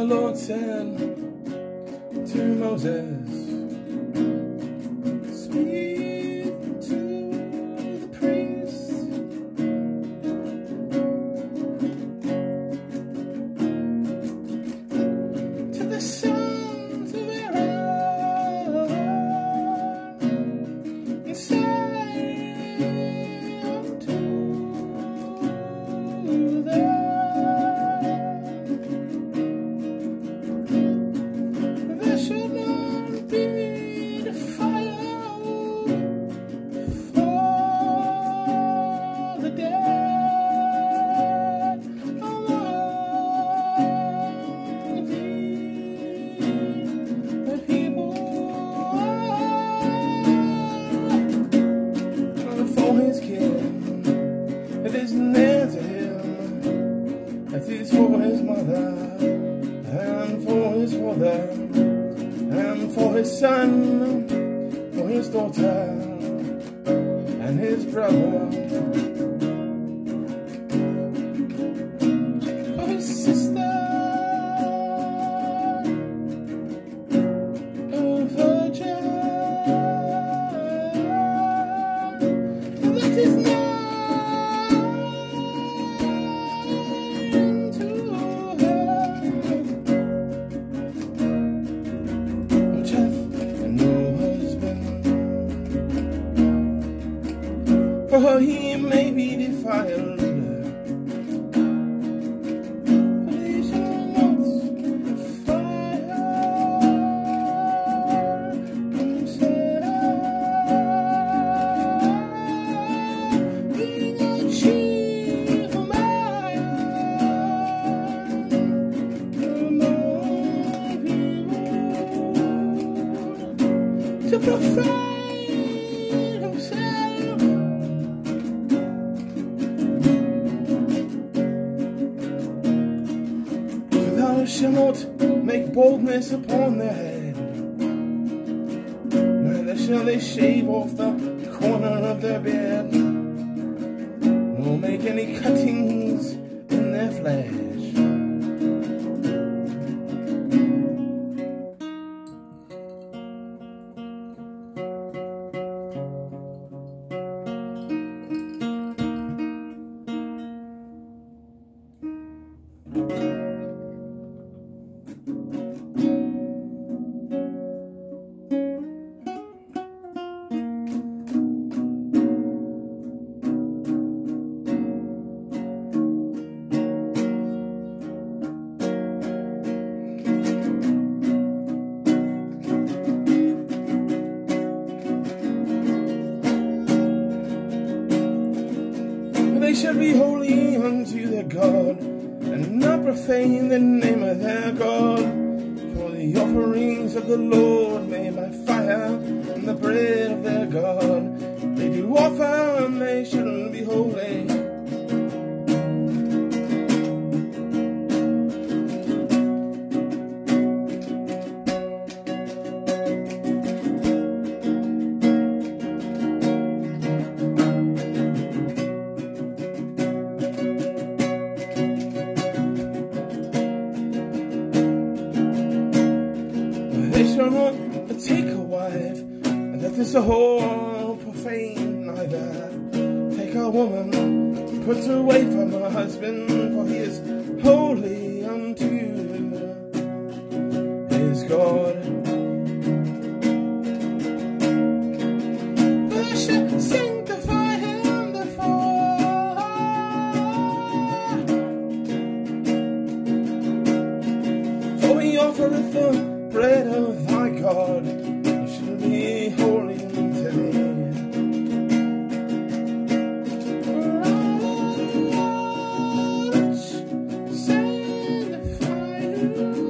Lord said to Moses, speak to the priests, to the sons of Aaron, and say unto them, there should not be defiled for the dead among thee, the people, for his king, it is near to him, that is for his mother, and for his father, and for his son, for his daughter, and his brother, for his sister, a virgin, that is not to her, which hath no husband, for her he may be defiled, but he shall not defile himself, being a chief man among people, to profane himself. For thou shalt not make baldness upon their head, neither shall they shave off the corner of their beard, nor make any cuttings in their flesh. They shall be holy unto their God, and not profane the name of their God. For the offerings of the Lord made by fire, and the bread of their God they do offer, and they shall be holy. They shall not take a wife, and that is a whore profane, neither take a woman put away from her husband, for he is holy unto his God. They shall sanctify him therefore, for he offereth the bread of thy God, you shall be holy unto thee. Sanctify you.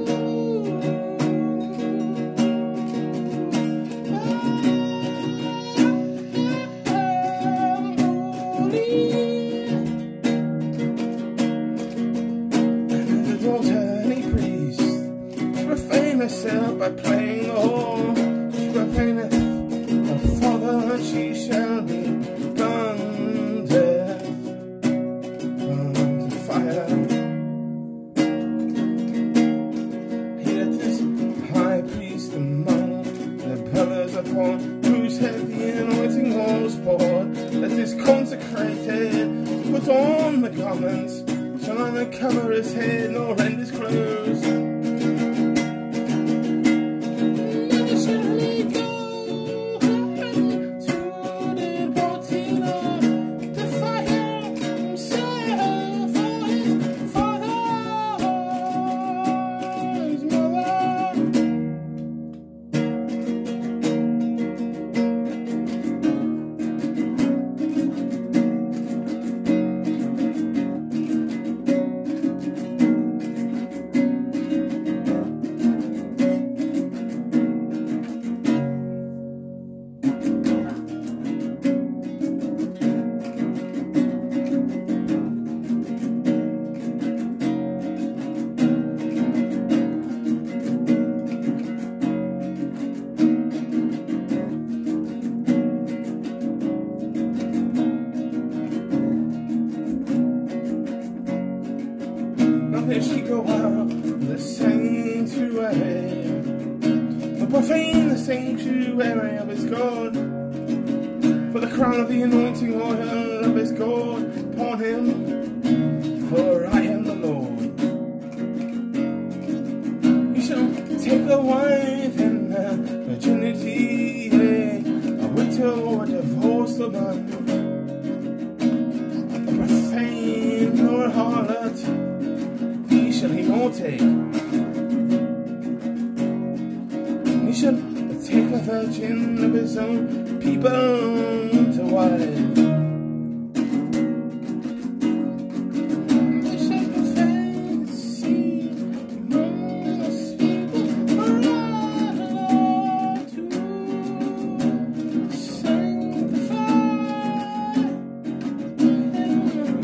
Holy. And the daughter any priest profane herself by playing the whore, she profaneth her father, and she shall be done death, burned to fire. is consecrated to put on the garments, shall not uncover his head nor rend his clothes. Never shall he go to the bottom of the fire himself for his father's mother. There she go out, the sanctuary, to profane the sanctuary of his God, for the crown of the anointing oil of his God upon him, for I am the Lord. He shall take a wife in virginity, a widow or a divorced woman, a profane or harlot, shall he not take. He shall take a virgin of his own people to wife. They shall profane the seed among us people, for I to sanctify him.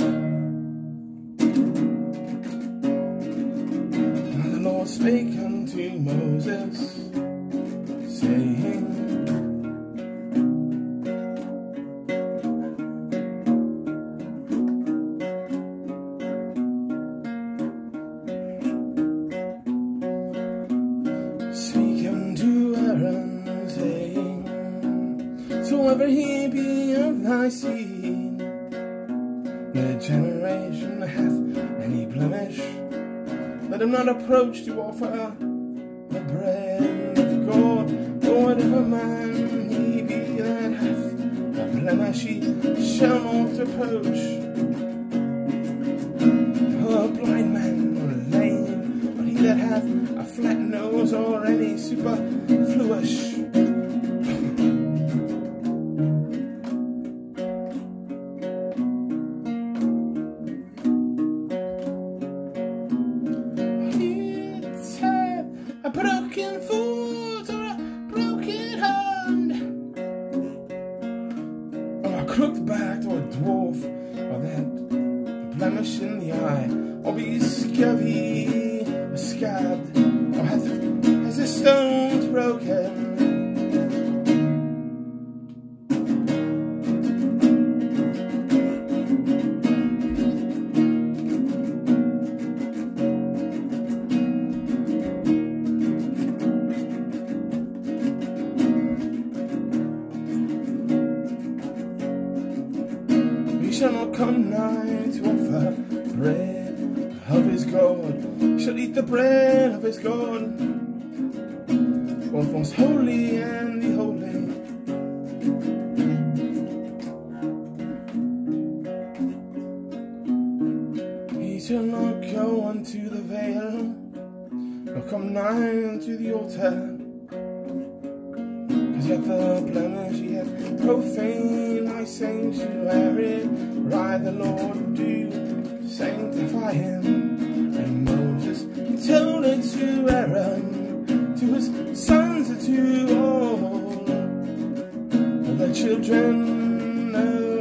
Spake unto Moses, saying, speak unto Aaron, saying, soever he be of thy seed, the generation that hath any blemish, let him not approach to offer the bread of God. For whatever man he be that hath a blemish, he shall not approach. A blind man or lame, or he that hath a flat nose or any superfluous. A broken foot or a broken hand, or a crooked back or a dwarf, or that blemish in the eye, or be scabby or scabbed, or has his stones broken. Shall not come nigh to offer bread of his God, shall eat the bread of his God, both most holy and the holy. He shall not go unto the veil, nor come nigh unto the altar, cause yet the blemish he hath profaned my sanctuary. I, the Lord, do sanctify him. And Moses told it to Aaron, to his sons and to all the children of